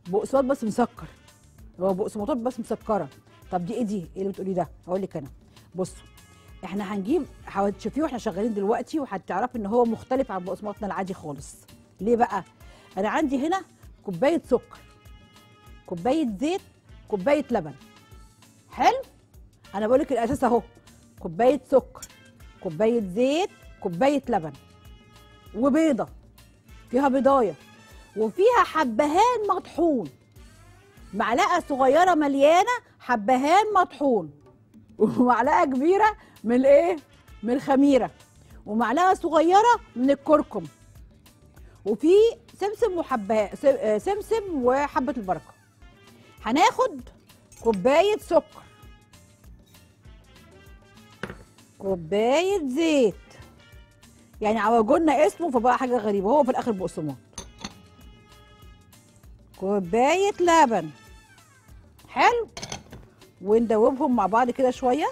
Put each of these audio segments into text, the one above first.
بقسماط بس مسكر. هو بقسماطات بس مسكره. طب دي ايه دي؟ ايه اللي بتقولي ده؟ هقول لك انا. بصوا، احنا هنجيب، هتشوفيه واحنا شغالين دلوقتي وهتعرفي ان هو مختلف عن بقسماطنا العادي خالص. ليه بقى؟ انا عندي هنا كوبايه سكر، كوبايه زيت، كوبايه لبن. حلو؟ انا بقول لك الاساس اهو. كوبايه سكر، كوبايه زيت، كوبايه لبن، وبيضه، فيها بيضايه، وفيها حبهان مطحون، معلقه صغيره مليانه حبهان مطحون، ومعلقه كبيره من الايه؟ من الخميره، ومعلقه صغيره من الكركم، وفي سمسم وحبهان، سمسم وحبه البركه. هناخد كوبايه سكر، كوبايه زيت، يعني عوجولنا اسمه فبقى حاجه غريبه، هو في الاخر بقسماط. كوبايه لبن. حلو. وندوبهم مع بعض كده شويه.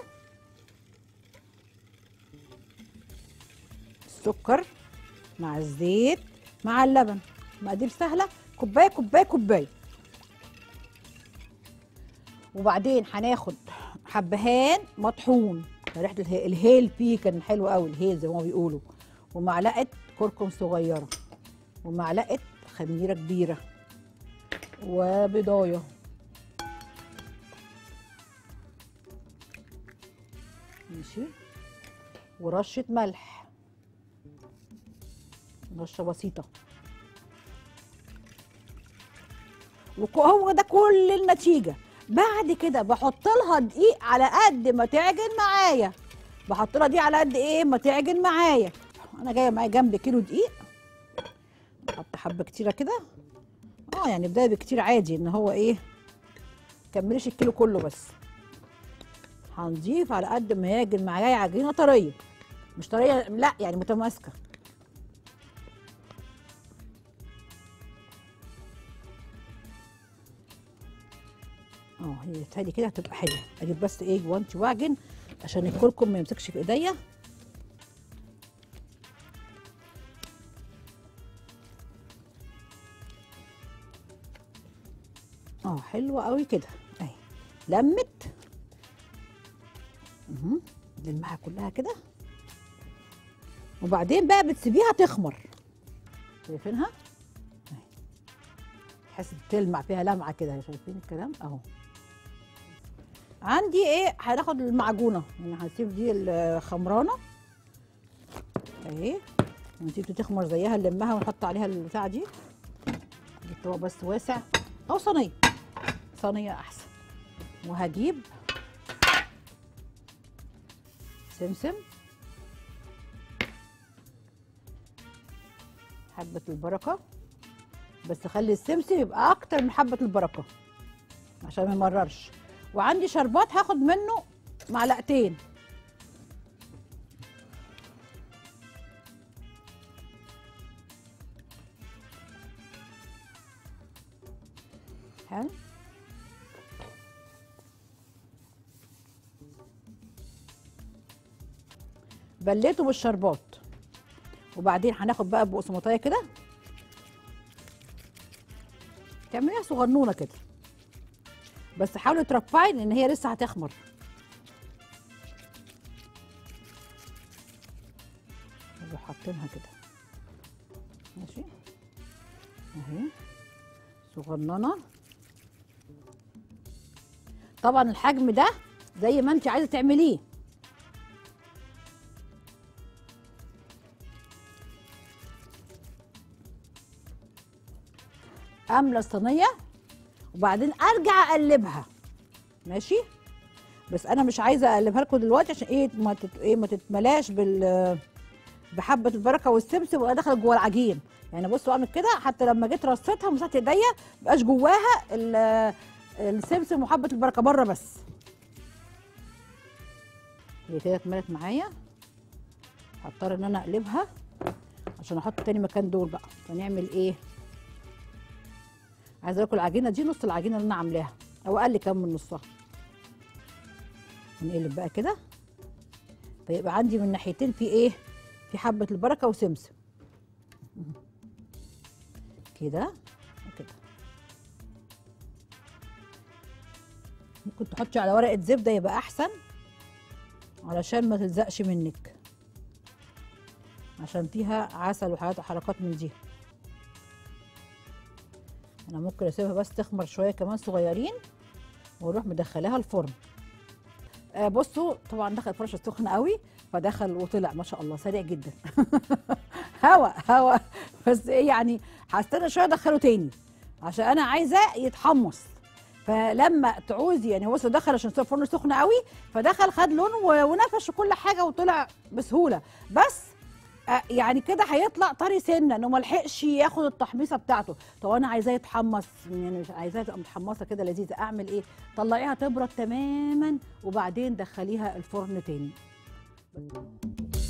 السكر مع الزيت مع اللبن، مقادير سهله، كوبايه كوبايه كوبايه. وبعدين هناخد حبهان مطحون، ريحه الهيل فيه كان حلو قوي، الهيل زي ما بيقولوا، ومعلقه كركم صغيره، ومعلقه خميره كبيره، وبضايه، ماشي، ورشه ملح، رشه بسيطه. وهو ده كل النتيجه. بعد كده بحط لها دقيق على قد ما تعجن معايا. بحط لها دقيق على قد ايه ما تعجن معايا. انا جايه معايا جنب كيلو دقيق، احط حبه كتيره كده. يعني بدايه بكتير عادي، ان هو ايه، مكملش الكيلو كله، بس هنضيف على قد ما يعجن معايا عجينه طريه، مش طريه لا، يعني متماسكه. هي تهيألي كده هتبقى حلوه. اجيب بس ايه جوانتي واعجن عشان الكركم ما يمسكش في ايديا. حلوه قوي كده اهي، لمت. نلمها كلها كده، وبعدين بقى بتسيبيها تخمر. شايفينها اهي، تحس بتلمع فيها لمعه كده. شايفين الكلام اهو. عندي ايه، هناخد المعجونه، يعني هنسيب دي الخمرانه اهي، ونسيب تخمر زيها، نلمها ونحط عليها البتاعه دي. الطبق بس واسع، او صينيه، صينيه احسن. وهجيب سمسم، حبه البركه، بس خلي السمسم يبقى اكتر من حبه البركه عشان ما يمررش. وعندي شربات هاخد منه معلقتين. حلو. بليته بالشربات. وبعدين هناخد بقى بقسماطيه كده، تعمليها صغنونه كده، بس حاولي ترفعي لان هي لسه هتخمر. نروح حاطينها كده، ماشي اهي، صغننه. طبعا الحجم ده زي ما انت عايزه تعمليه. املى الصينيه وبعدين ارجع اقلبها، ماشي. بس انا مش عايزه اقلبها لكم دلوقتي عشان ما تتملاش بحبه البركه والسمسم وهي داخله جوه العجين. يعني بصوا اعمل كده، حتى لما جيت رصيتها مسحت ايديا مبقاش جواها السمسم وحبه البركه، بره بس. هي كده اتملت معايا، هضطر ان انا اقلبها عشان احط تاني مكان دول بقى. فنعمل ايه، عايزه اكل العجينه دي نص العجينه اللي انا عاملاها، او اقل كمان من نصها. نقلب بقى كده، فيبقى عندي من ناحيتين في ايه، في حبه البركه وسمسم كده وكده. ممكن تحطي على ورقه زبده يبقى احسن، علشان ما تلزقش منك، عشان فيها عسل وحاجات حركات من دي. انا ممكن اسيبها بس تخمر شويه كمان صغيرين، واروح مدخلاها الفرن. بصوا طبعا دخل الفرشه سخنه قوي، فدخل وطلع ما شاء الله سريع جدا. هوا بس ايه يعني، هستنى شويه ادخله تاني عشان انا عايزاه يتحمص. فلما تعوزي يعني، هو دخل عشان الفرن سخن قوي، فدخل خد لون ونفش وكل حاجه وطلع بسهوله. بس يعني كده هيطلع طري سنه، انه ما لحقش ياخد التحميصه بتاعته. طب انا عايزاه يتحمص، يعني مش عايزاها تبقى متحمصه كده لذيذه، اعمل ايه؟ طلعيها تبرد تماما وبعدين دخليها الفرن تاني.